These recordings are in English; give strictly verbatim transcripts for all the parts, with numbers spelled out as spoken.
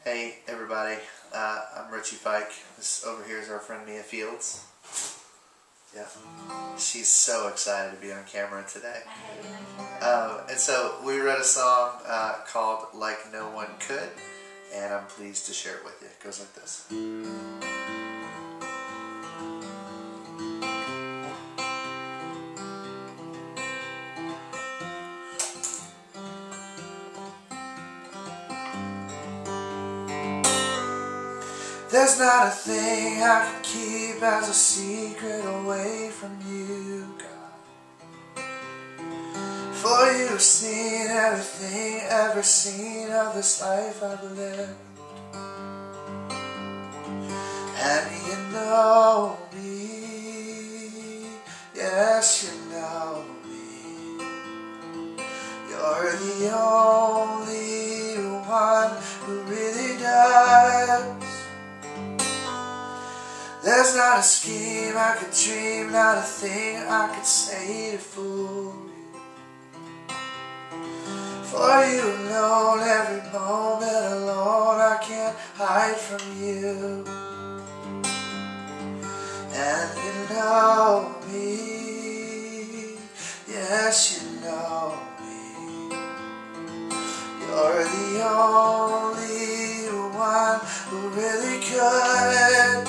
Hey everybody, uh, I'm Richie Fike. This over here is our friend Mia Fields. Yeah, she's so excited to be on camera today. Um, and so we wrote a song uh, called Like No One Could, and I'm pleased to share it with you. It goes like this. There's not a thing I can keep as a secret away from you, God. For you've seen everything ever seen of this life I've lived. And you know me, yes you know me. You're the only one who really does. There's not a scheme I could dream, not a thing I could say to fool you. For you alone, every moment alone, I can't hide from you. And you know me, yes you know me. You're the only one who really could.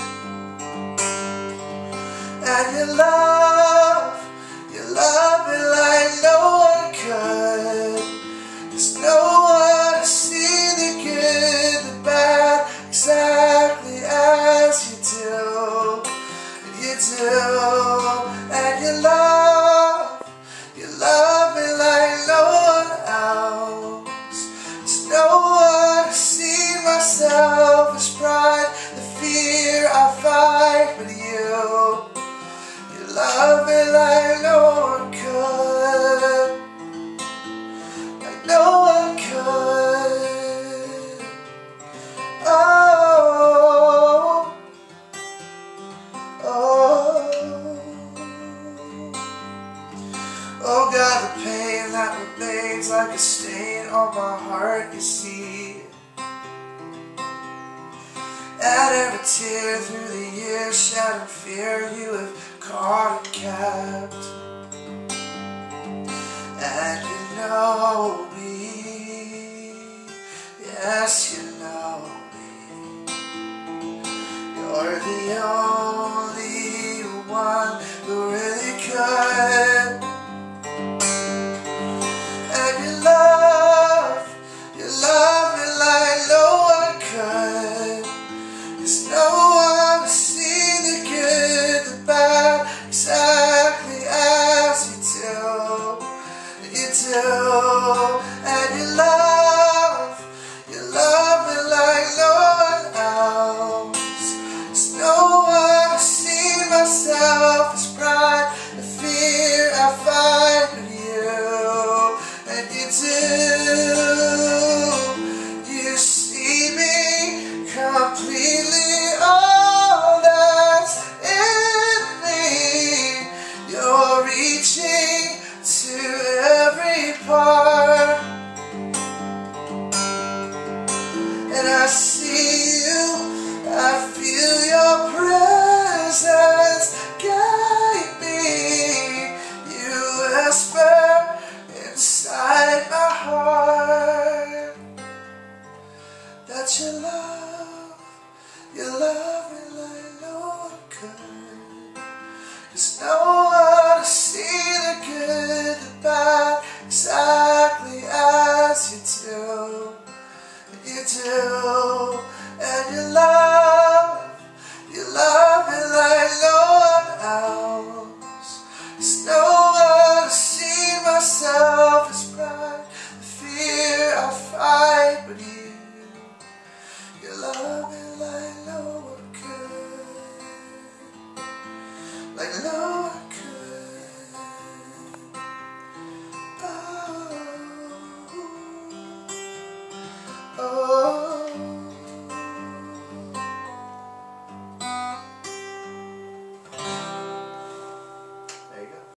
And you love, you love me like no one could. There's no one to see the good, the bad, exactly as you do. And you do. And you love, you love me like no one else. There's no one to see my selfish pride, the fear I fight with you. Love me like no one could, like no one could. Oh, oh, oh God, the pain that remains like a stain on my heart, you see. And every tear through the years shed in fear you have caught and kept. And you know me, yes you know me. You're the only one who really could. And you love, you love me like no one could. There's no one to see the good, the bad, exactly as you do. You do. And you love, you love me like no one else. There's no one to see my selfish pride, the fear I fight with you. And you do. You see me completely. All that's in me, you're reaching to every part. And I see you, I feel your presence guide me. You whisper inside my heart that you love, you love